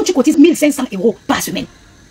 tu cotises 1500 € par semaine.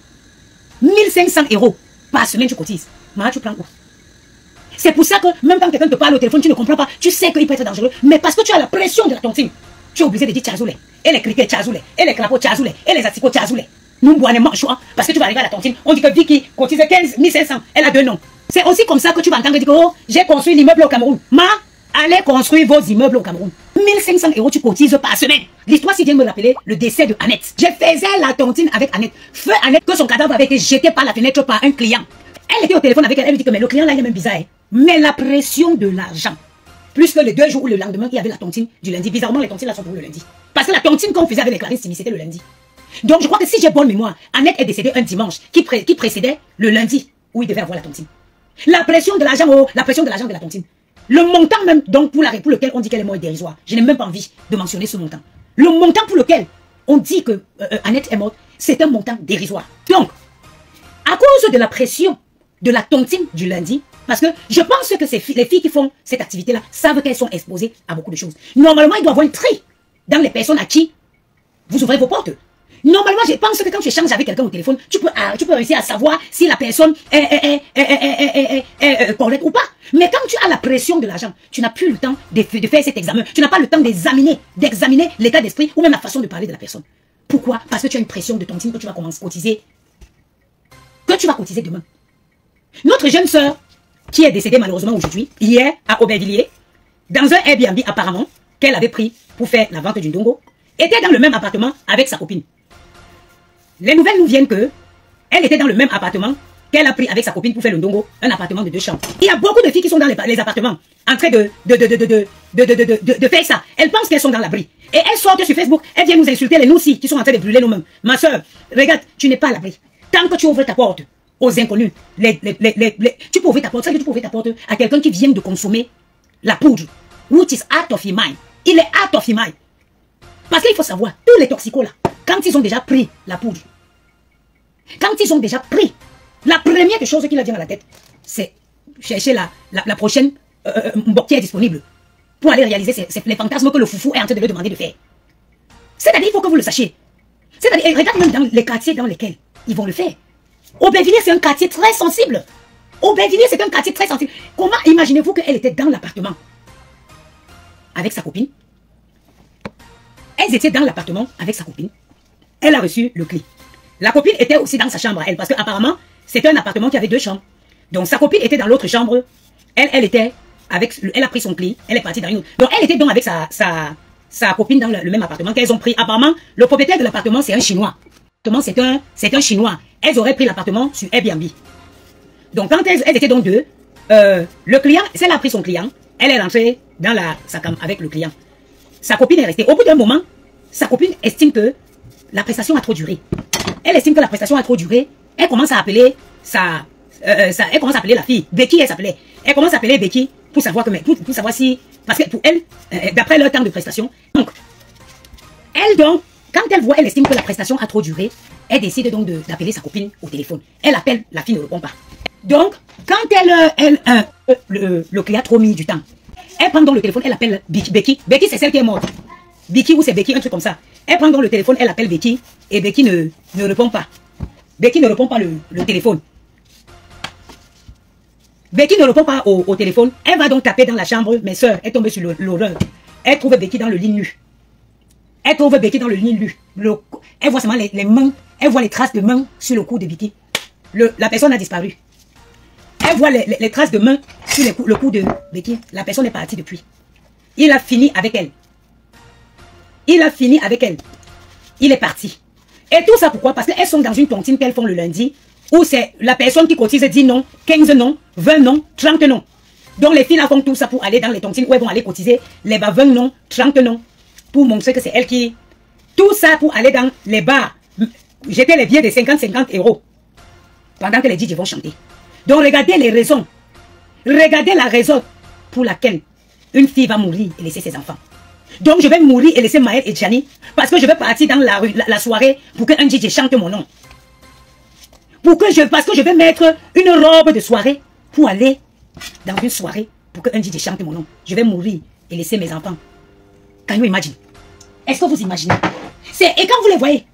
1500 € par semaine, tu cotises. Mais tu prends où? C'est pour ça que même quand quelqu'un te parle au téléphone, tu ne comprends pas. Tu sais qu'il peut être dangereux. Mais parce que tu as la pression de la tontine, tu es obligé de dire tchazoulé. Et les criquets tchazoulé. Et les crapauds tchazoulé. Et les asticots tchazoulé. Nous boinement choix. Parce que tu vas arriver à la tontine. On dit que Vicky cotise 15 500. Elle a 2 noms. C'est aussi comme ça que tu vas entendre dire que oh, j'ai construit l'immeuble au Cameroun. Allez construire vos immeubles au Cameroun. 1500 € tu cotises par semaine. L'histoire si vient me rappeler le décès de Annette. Je faisais la tontine avec Annette. Feu Annette que son cadavre avait été jeté par la fenêtre par un client. Elle était au téléphone avec elle. Elle lui dit que mais le client là il est même bizarre. Hein. Mais la pression de l'argent. Plus que les 2 jours ou le lendemain, il y avait la tontine du lundi. Bizarrement, les tontines là sont pour le lundi. Parce que la tontine qu'on faisait avec les Clarisse, c'était le lundi. Donc je crois que si j'ai bonne mémoire, Annette est décédée un dimanche qui précédait le lundi où il devait avoir la tontine. La pression de l'argent, oh, la pression de l'argent de la tontine. Le montant même, donc pour lequel on dit qu'elle est morte est dérisoire. Je n'ai même pas envie de mentionner ce montant. Le montant pour lequel on dit que Annette est morte, c'est un montant dérisoire. Donc, à cause de la pression de la tontine du lundi, parce que je pense que les filles qui font cette activité-là savent qu'elles sont exposées à beaucoup de choses. Normalement, il doit y avoir un tri dans les personnes à qui vous ouvrez vos portes. Normalement, je pense que quand tu échanges avec quelqu'un au téléphone, tu peux réussir à savoir si la personne est correcte ou pas. Mais quand tu as la pression de l'argent, tu n'as plus le temps de faire cet examen. Tu n'as pas le temps d'examiner l'état d'esprit ou même la façon de parler de la personne. Pourquoi? Parce que tu as une pression de tontine que tu vas commencer à cotiser. Que tu vas cotiser demain. Notre jeune sœur, qui est décédée malheureusement aujourd'hui, hier à Aubervilliers, dans un Airbnb apparemment, qu'elle avait pris pour faire la vente du ndongo, était dans le même appartement avec sa copine. Les nouvelles nous viennent que elle était dans le même appartement qu'elle a pris avec sa copine pour faire le ndongo, un appartement de 2 chambres. Il y a beaucoup de filles qui sont dans les appartements en train de faire ça. Elles pensent qu'elles sont dans l'abri. Et elles sortent sur Facebook, elles viennent nous insulter, les nous aussi, qui sont en train de brûler nous-mêmes. Ma soeur, regarde, tu n'es pas à l'abri. Tant que tu ouvres ta porte aux inconnus, tu peux ouvrir ta porte, tu peux ouvrir ta porte à quelqu'un qui vient de consommer la poudre, which is out of your mind. Il est out of your mind. Parce qu'il faut savoir, tous les toxicos là, quand ils ont déjà pris la poudre, quand ils ont déjà pris, la première des choses qui leur vient à la tête, c'est chercher la prochaine qui est disponible pour aller réaliser les fantasmes que le foufou est en train de leur demander de faire. C'est-à-dire, il faut que vous le sachiez. C'est-à-dire, regarde même dans les quartiers dans lesquels ils vont le faire. Aubervilliers, c'est un quartier très sensible. Aubervilliers, c'est un quartier très sensible. Comment imaginez-vous qu'elle était dans l'appartement avec sa copine? Elles étaient dans l'appartement avec sa copine. Elle a reçu le clé. La copine était aussi dans sa chambre à elle, parce qu'apparemment, c'était un appartement qui avait 2 chambres. Donc sa copine était dans l'autre chambre. Elle était avec, elle a pris son clé, elle est partie dans une autre. Donc elle était donc avec sa copine dans le même appartement qu'elles ont pris. Apparemment, le propriétaire de l'appartement, c'est un Chinois. C'est un Chinois. Elles auraient pris l'appartement sur Airbnb. Donc quand elles étaient donc 2, le client, celle a pris son client, elle est rentrée dans sa cam avec le client. Sa copine est restée. Au bout d'un moment, sa copine estime que la prestation a trop duré. Elle estime que la prestation a trop duré. Elle commence à appeler elle commence à appeler la fille. Becky, elle s'appelait. Elle commence à appeler Becky pour savoir pour savoir si, parce que pour elle, d'après leur temps de prestation. Donc, elle donc, quand elle voit, elle estime que la prestation a trop duré. Elle décide donc d'appeler sa copine au téléphone. Elle appelle, la fille ne répond pas. Donc, quand le client a trop mis du temps, elle prend donc le téléphone, elle appelle Becky. Becky, c'est celle qui est morte. Becky ou c'est Becky, un truc comme ça. Elle prend donc le téléphone, elle appelle Becky et Becky ne répond pas. Becky ne répond pas le téléphone. Becky ne répond pas au téléphone. Elle va donc taper dans la chambre. Mes soeurs, elle tombe sur l'horreur. Elle trouve Becky dans le lit nu. Elle trouve Becky dans le lit nu. Elle voit seulement les mains. Elle voit les traces de mains sur le cou de Becky. La personne a disparu. Elle voit les traces de mains sur le cou de Becky. La personne est partie depuis. Il a fini avec elle. Il a fini avec elle. Il est parti. Et tout ça pourquoi? Parce qu'elles sont dans une tontine qu'elles font le lundi, où c'est la personne qui cotise 10 noms, 15 noms, 20 noms, 30 noms. Donc les filles là font tout ça pour aller dans les tontines où elles vont aller cotiser les bas 20 noms, 30 noms, pour montrer que c'est elles qui... Tout ça pour aller dans les bars, jeter les billets de 50-50 € pendant que les DJ vont chanter. Donc regardez les raisons. Regardez la raison pour laquelle une fille va mourir et laisser ses enfants. Donc je vais mourir et laisser Maël et Gianni parce que je vais partir dans la soirée pour qu'un DJ chante mon nom. Parce que je vais mettre une robe de soirée pour aller dans une soirée pour qu'un DJ chante mon nom. Je vais mourir et laisser mes enfants. Can you imagine? Est-ce que vous imaginez? Et quand vous les voyez,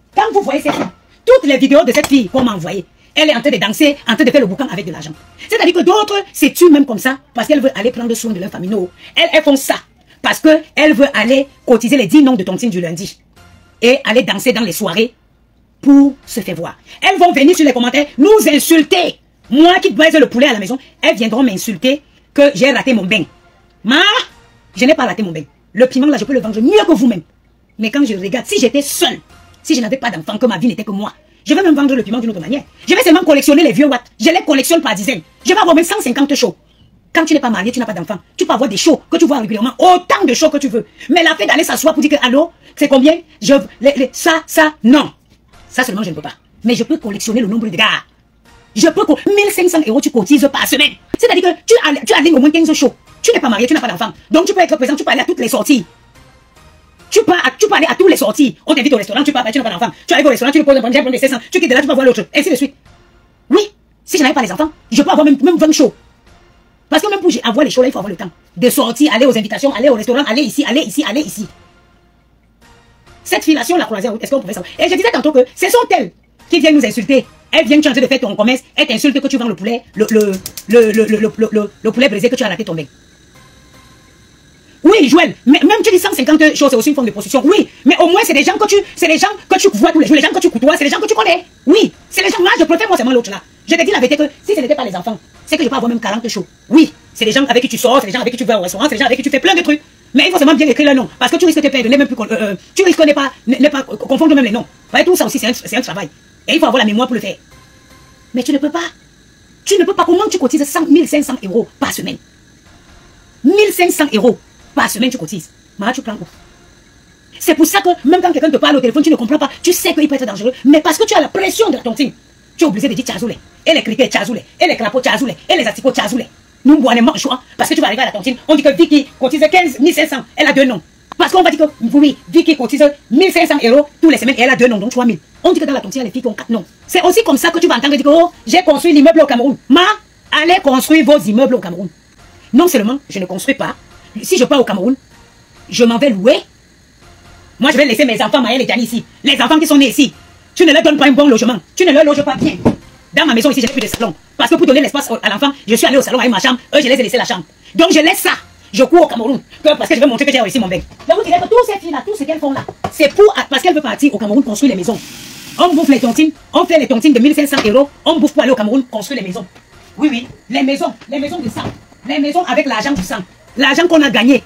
Quand vous voyez cette fille, toutes les vidéos de cette fille qu'on m'a envoyées, elle est en train de danser, en train de faire le boucan avec de l'argent. C'est-à-dire que d'autres se tuent même comme ça parce qu'elles veulent aller prendre soin de leur famille. Non, elles font ça parce qu'elles veulent aller cotiser les 10 noms de tontine du lundi et aller danser dans les soirées pour se faire voir. Elles vont venir sur les commentaires nous insulter. Moi qui baise le poulet à la maison, elles viendront m'insulter que j'ai raté mon bain. Je n'ai pas raté mon bain. Le piment là, je peux le vendre mieux que vous-même. Mais quand je regarde, si j'étais seule, si je n'avais pas d'enfant, que ma vie n'était que moi, je vais même vendre le piment d'une autre manière. Je vais seulement collectionner les vieux watts. Je les collectionne par dizaines. Je vais avoir même 150 shows. Quand tu n'es pas marié, tu n'as pas d'enfant. Tu peux avoir des shows que tu vois régulièrement, autant de shows que tu veux. Mais la fait d'aller s'asseoir pour dire que, allô, c'est combien? Ça, non. Ça seulement, je ne peux pas. Mais je peux collectionner le nombre de gars. Je peux 1500 € tu cotises par semaine. C'est-à-dire que tu alignes au moins 15 shows. Tu n'es pas marié, tu n'as pas d'enfant. Donc tu peux être présent, tu peux aller à toutes les sorties. Tu peux aller à toutes les sorties. On t'invite au restaurant, tu n'as pas d'enfant. Tu arrives au restaurant, tu lui poses un bon des 500. Tu quittes de là, tu vas voir l'autre. Ainsi de suite. Oui, si je n'avais pas les enfants, je peux avoir même 20 shows. Parce que même pour avoir les shows là, il faut avoir le temps. De sortir, aller aux invitations, aller au restaurant, aller ici, aller ici, aller ici. Cette fille-là, si on la croisait, est-ce qu'on pouvait savoir? Et je disais tantôt que ce sont elles qui viennent nous insulter. Elles viennent changer de faire ton commerce. Elles t'insultent que tu vends le poulet, le poulet brisé, que tu as raté ton bec. Oui, Joël, mais même tu dis 150 choses, c'est aussi une forme de prostitution. Oui, mais au moins c'est des gens que tu vois tous les jours, les gens que tu côtoies, c'est les gens que tu connais. Oui, c'est les gens. Moi, je préfère moi seulement l'autre là. Je te dis la vérité que si ce n'était pas les enfants, c'est que je peux avoir même 40 shows. Oui, c'est les gens avec qui tu sors, c'est les gens avec qui tu vas au restaurant, c'est les gens avec qui tu fais plein de trucs. Mais il faut seulement bien écrire le nom, parce que tu risques de te perdre, même plus tu risques de ne pas confondre même les noms. Voyez, tout ça aussi c'est un travail. Et il faut avoir la mémoire pour le faire. Mais tu ne peux pas. Tu ne peux pas. Comment tu cotises 1500 € par semaine? 1500 € par semaine tu cotises. Mais tu prends où? C'est pour ça que même quand quelqu'un te parle au téléphone, tu ne comprends pas. Tu sais qu'il peut être dangereux. Mais parce que tu as la pression de la tontine, tu es obligé de dire tchazoulé. Et les criquets tchazoulé. Et les crapauds tchazoulé. Et les asticots tchazoulé. Nous boirons choix. Parce que tu vas arriver à la tontine. On dit que Vicky cotise 15 500. Elle a 2 noms. Parce qu'on va dire que oui, Vicky cotise 1500 € tous les semaines et elle a 2 noms, donc 3000. On dit que dans la tontine, il y a les filles qui ont 4 noms. C'est aussi comme ça que tu vas entendre dire que oh, j'ai construit l'immeuble au Cameroun. Allez construire vos immeubles au Cameroun. Non seulement je ne construis pas. Si je pars au Cameroun, je m'en vais louer. Moi, je vais laisser mes enfants, Maël et Dani ici. Les enfants qui sont nés ici. Tu ne leur donnes pas un bon logement. Tu ne leur loges pas bien. Dans ma maison ici, j'ai plus de salon. Parce que pour donner l'espace à l'enfant, je suis allé au salon avec ma chambre. Eux, je les ai laissé la chambre. Donc, je laisse ça. Je cours au Cameroun. Parce que je veux montrer que j'ai réussi mon bec. Je vous dirais que toutes ces filles-là, tout ce qu'elles font là, c'est parce qu'elles veulent partir au Cameroun construire les maisons. On bouffe les tontines. On fait les tontines de 1500 €. On bouffe pour aller au Cameroun construire les maisons. Oui, oui. Les maisons de sang. Les maisons avec l'argent du sang. L'argent qu'on a gagné.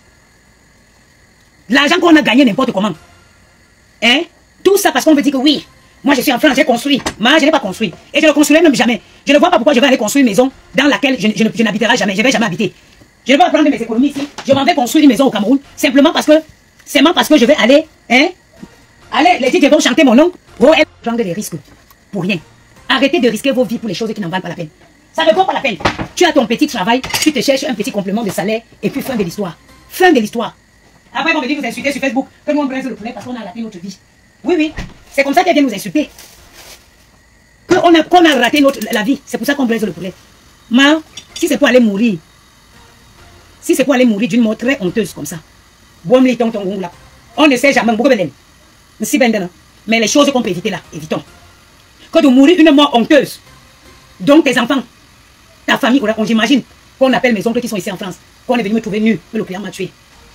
L'argent qu'on a gagné n'importe comment. Hein? Tout ça parce qu'on veut dire que oui, moi je suis en France, j'ai construit. Moi je n'ai pas construit. Et je ne construirai même jamais. Je ne vois pas pourquoi je vais aller construire une maison dans laquelle je n'habiterai jamais. Je ne vais jamais habiter. Je ne vais pas prendre mes économies ici. Je m'en vais construire une maison au Cameroun. Simplement parce que je vais aller. Allez, les DJ vont chanter mon nom. Prendre des risques. Pour rien. Arrêtez de risquer vos vies pour les choses qui n'en valent pas la peine. Ça ne vaut pas la peine. Tu as ton petit travail, tu te cherches un petit complément de salaire et puis fin de l'histoire. Fin de l'histoire. Après, ils vont venir nous insulter sur Facebook que nous on braise le poulet parce qu'on a raté notre vie. Oui, oui. C'est comme ça qu'elle vient nous insulter. Qu'on a raté la vie. C'est pour ça qu'on braise le poulet. Mais si c'est pour aller mourir, d'une mort très honteuse comme ça, on ne sait jamais. Mais les choses qu'on peut éviter là, évitons. Que de mourir une mort honteuse. Donc tes enfants, ta famille, j'imagine qu'on appelle mes oncles qui sont ici en France, qu'on est venu me trouver nu, que le client m'a tué.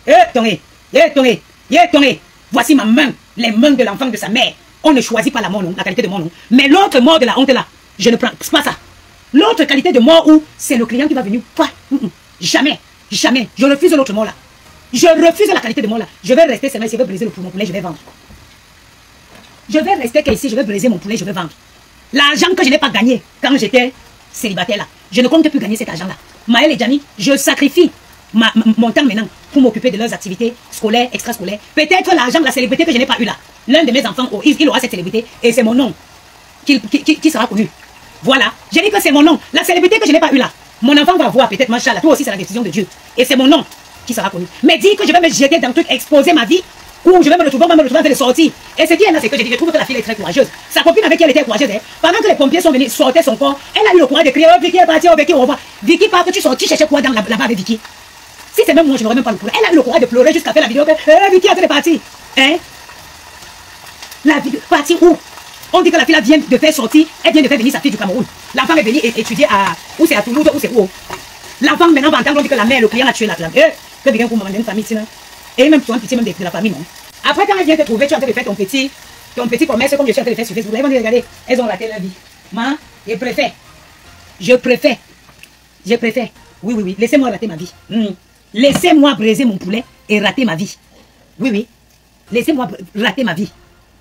Voici ma main, les mains de l'enfant de sa mère. On ne choisit pas la mort, non, la qualité de mort, non. Mais l'autre mort de la honte là, je ne prends pas ça. L'autre qualité de mort où c'est le client qui va venir. Jamais, jamais. Je refuse l'autre mort là. Je refuse la qualité de mort là. Je vais rester seulement ici, je vais briser mon poulet, je vais vendre. Je vais rester ici, je vais briser mon poulet, je vais vendre. L'argent que je n'ai pas gagné quand j'étais célibataire là, je ne compte plus gagner cet argent là. Maël et Djani, je sacrifie mon temps maintenant pour m'occuper de leurs activités scolaires, extrascolaires. Peut-être l'argent de la célébrité que je n'ai pas eu là. L'un de mes enfants, il aura cette célébrité et c'est mon nom qui sera connu. Voilà, j'ai dit que c'est mon nom. La célébrité que je n'ai pas eu là. Mon enfant va voir peut-être, machallah, toi aussi c'est la décision de Dieu. Et c'est mon nom qui sera connu. Mais dire que je vais me jeter dans le truc, exposer ma vie, ou je vais me retrouver en train de sortir. Et ce qui est là, c'est que je trouve que la fille est très courageuse. Sa copine avec qui elle était courageuse, pendant que les pompiers sont venus sortir son corps, elle a eu le courage de crier, oh Vicky est partie, oh Vicky, au revoir. Vicky part que tu sortis, chercher quoi là-bas avec Vicky. Si c'est même moi, je n'aurais même pas le courage. Elle a eu le courage de pleurer jusqu'à faire la vidéo que Vicky est partie. La vie, partir où? On dit que la fille là vient de faire sortir, elle vient de faire venir sa fille du Cameroun. L'enfant est venu étudier à, où c'est à Toulouse, où c'est où? L'enfant maintenant va entendre, on dit que la mère, le client a tué la femme. Que quelqu'un pour maman une famille, sinon. Et même tu as pitié même de la famille, non? Après, quand elle vient te trouver, tu es en train de faire ton petit commerce comme je suis en train de faire sur Facebook. Là, ils vont dire, regardez, elles ont raté leur vie. Moi, je préfère. Oui. Laissez-moi rater ma vie. Laissez-moi briser mon poulet et rater ma vie. Oui. Laissez-moi rater ma vie.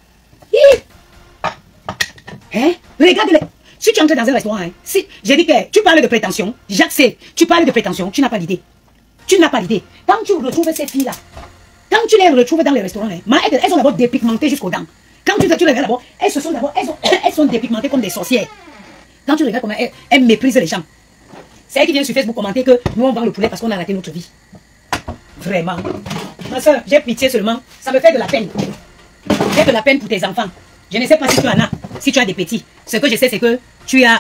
Hein? Regarde-les. Si tu entres dans un restaurant, hein, si j'ai dit que tu parles de prétention, j'accepte. Tu parles de prétention, tu n'as pas l'idée. Quand tu retrouves ces filles-là, quand tu les retrouves dans les restaurants, hein, elles sont d'abord dépigmentées jusqu'aux dents. Quand tu regardes d'abord, elles sont dépigmentées comme des sorcières. Quand tu regardes comment elles méprisent les gens. C'est elle qui vient sur Facebook commenter que nous on vend le poulet parce qu'on a raté notre vie. Vraiment. Ma soeur, j'ai pitié seulement. Ça me fait de la peine. J'ai de la peine pour tes enfants. Je ne sais pas si tu en as, si tu as des petits. Ce que je sais, c'est que tu as...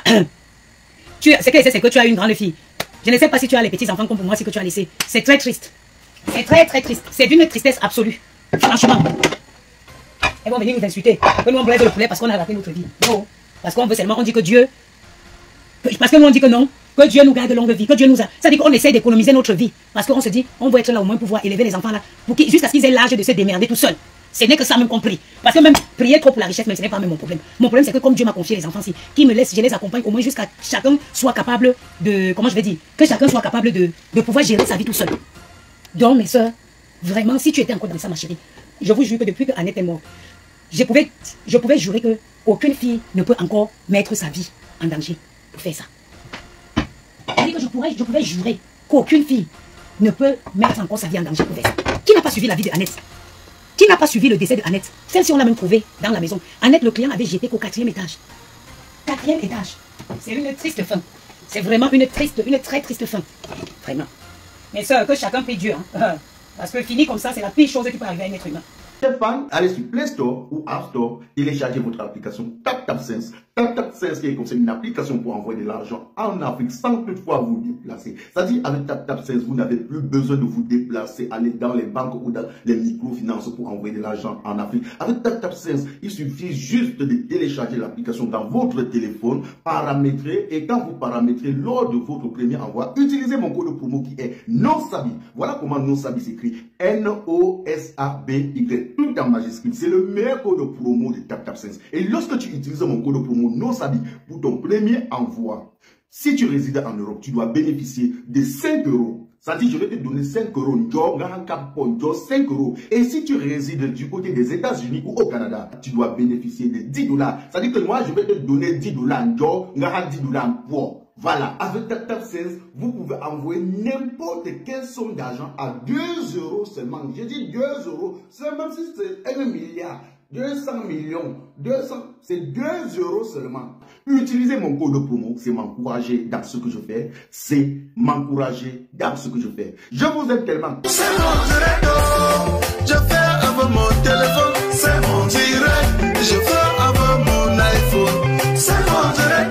c'est que tu as une grande fille. Je ne sais pas si tu as les petits enfants comme pour moi, c'est que tu as laissé. C'est très triste. C'est très triste. C'est d'une tristesse absolue. Franchement. Elles vont venir nous insulter. Que nous on brûle le poulet parce qu'on a raté notre vie. Non. Parce qu'on veut seulement, on dit que Dieu... Parce que nous on dit que non. Que Dieu nous garde longue vie. Que Dieu nous a... Ça dit qu'on essaie d'économiser notre vie. Parce qu'on se dit, on veut être là au moins pour pouvoir élever les enfants là. Jusqu'à ce qu'ils aient l'âge de se démerder tout seuls. Ce n'est que ça même compris. Parce que même prier trop pour la richesse, même ce n'est pas même mon problème. Mon problème, c'est que comme Dieu m'a confié les enfants-ci, qui me laisse, je les accompagne au moins jusqu'à chacun soit capable de, comment je vais dire, que chacun soit capable de pouvoir gérer sa vie tout seul. Donc, mes soeurs, vraiment, si tu étais encore dans ça, ma chérie, je vous jure que depuis que Annette est morte, je pouvais jurer que aucune fille ne peut encore mettre sa vie en danger pour faire ça. C'est-à-dire que je pouvais jurer qu'aucune fille ne peut mettre encore sa vie en danger pour faire ça. Qui n'a pas suivi la vie de Annette? Qui n'a pas suivi le décès de Annette? Celle-ci, on l'a même trouvée dans la maison. Annette, le client, avait jeté qu'au 4e étage. 4e étage. C'est une triste fin. C'est vraiment une très triste fin. Vraiment. Mais ça, que chacun prie Dieu. Hein. Parce que fini comme ça, c'est la pire chose qui peut arriver à un être humain. Fans, allez sur Play Store ou App Store, téléchargez votre application TapTapSense. TapTapSense qui est comme une application pour envoyer de l'argent en Afrique sans toutefois vous déplacer. C'est-à-dire avec TapTapSense, vous n'avez plus besoin de vous déplacer, aller dans les banques ou dans les microfinances pour envoyer de l'argent en Afrique. Avec TapTapSense, il suffit juste de télécharger l'application dans votre téléphone, paramétrer, et quand vous paramétrez lors de votre premier envoi, utilisez mon code promo qui est NOSABI. Voilà comment NOSABI s'écrit. NOSABY. Tout en majuscule. C'est le meilleur code promo de TapTapSense. Et lorsque tu utilises mon code promo NOSABI pour ton premier envoi, si tu résides en Europe, tu dois bénéficier de 5 euros. C'est-à-dire, je vais te donner 5 euros. 5 euros. Et si tu résides du côté des États-Unis ou au Canada, tu dois bénéficier de 10 dollars. C'est-à-dire que moi, je vais te donner 10 dollars. 10 dollars pour. Voilà, avec TapTapSense, vous pouvez envoyer n'importe quelle somme d'argent à 2 euros seulement. J'ai dit 2 euros, c'est même si c'est 1 milliard, 200 millions, 200, c'est 2 euros seulement. Utilisez mon code promo, c'est m'encourager dans ce que je fais, c'est m'encourager dans ce que je fais. Je vous aime tellement. C'est mon direct, je fais avec mon téléphone, c'est mon direct, je fais avec mon iPhone, c'est mon direct.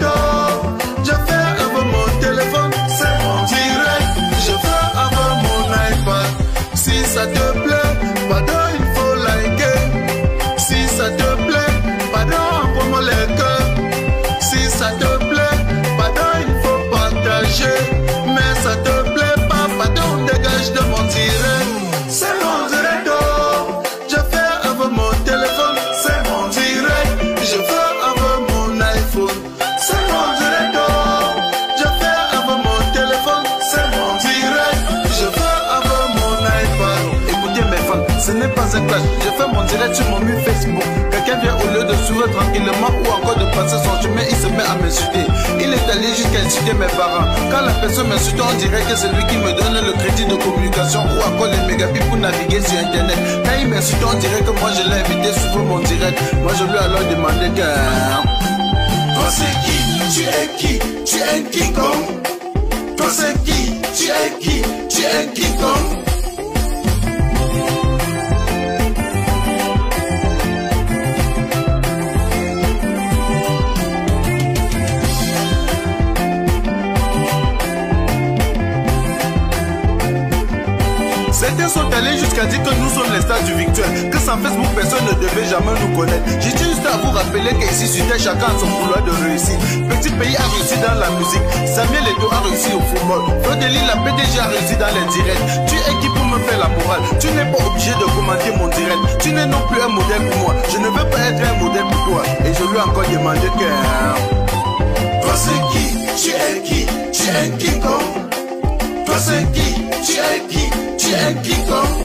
Ça te plaît, pardon, il faut liker. Si ça te plaît, pardon, envoie-moi les cœurs. Si ça te plaît, pardon, il faut partager. Mais ça te plaît pas, pardon, dégage de mon direct. C'est mon direct, oh. Je fais avec mon téléphone, c'est mon direct. Je fais avec mon iPhone, c'est mon direct, oh. Je fais avec mon téléphone, c'est mon direct. Je fais avec mon iPad. Ce n'est pas un clash, je fais mon direct sur mon mur Facebook. Quelqu'un vient au lieu de sourire tranquillement ou encore de passer son chemin, il se met à m'insulter. Il est allé jusqu'à insulter mes parents. Quand la personne m'insulte, on dirait que c'est lui qui me donne le crédit de communication ou encore les mégabits pour naviguer sur internet. Quand il m'insulte, on dirait que moi je l'ai invité sur mon direct. Moi je lui ai alors demandé que... Toi c'est qui? Tu es qui? Tu es King Kong. Toi c'est qui? Tu es qui? Tu es King Kong. C'était sont allés jusqu'à dire que nous sommes les stars du virtuel, que sans Facebook personne ne devait jamais nous connaître. J'ai juste à vous rappeler qu'ici sur Terre chacun a son couloir de réussite. Petit pays a réussi dans la musique, Samuel Eto'o a réussi au football, Flodeli la PDG a réussi dans les directs. Tu es qui pour me faire la morale? Tu n'es pas obligé de commenter mon direct. Tu n'es non plus un modèle pour moi. Je ne veux pas être un modèle pour toi. Et je lui ai encore demandé que... Toi c'est qui? Tu es qui? Tu es qui comme? Toi c'est qui? Tu es qui? Tu es qui comme?